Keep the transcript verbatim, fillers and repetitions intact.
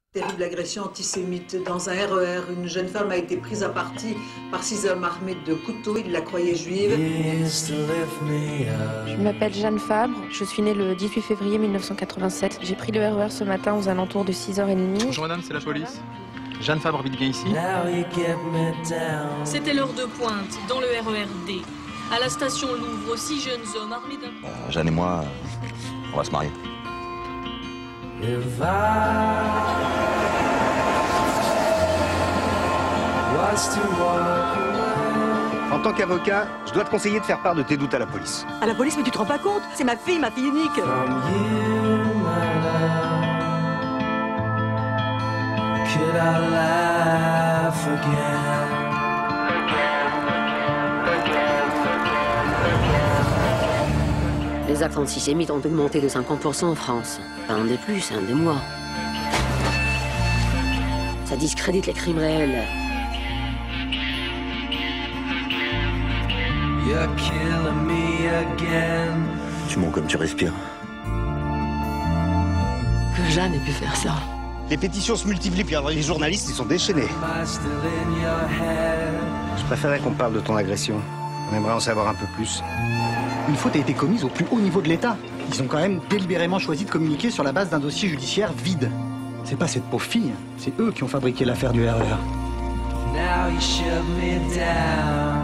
Terrible agression antisémite. Dans un R E R, une jeune femme a été prise à partie par six hommes armés de couteaux. Ils la croyaient juive. Je m'appelle Jeanne Fabre. Je suis née le dix-huit février mille neuf cent quatre-vingt-sept. J'ai pris le R E R ce matin aux alentours de six heures trente. Bonjour madame, c'est la police. Jeanne Fabre habite bien ici. C'était l'heure de pointe, dans le R E R D. À la station Louvre, six jeunes hommes armés d'un... Euh, Jeanne et moi, on va se marier. En tant qu'avocat, je dois te conseiller de faire part de tes doutes à la police. À la police, mais tu te rends pas compte? C'est ma fille, ma fille unique. Les actes antisémites ont augmenté de cinquante pour cent en France. Pas un des plus, un des moins. Ça discrédite les crimes réels. Tu mens comme tu respires. Que Jeanne ait pu faire ça. Les pétitions se multiplient, puis les journalistes, ils sont déchaînés. Je préférerais qu'on parle de ton agression. On aimerait en savoir un peu plus. Une faute a été commise au plus haut niveau de l'État. Ils ont quand même délibérément choisi de communiquer sur la base d'un dossier judiciaire vide. C'est pas cette pauvre fille, c'est eux qui ont fabriqué l'affaire du R E R.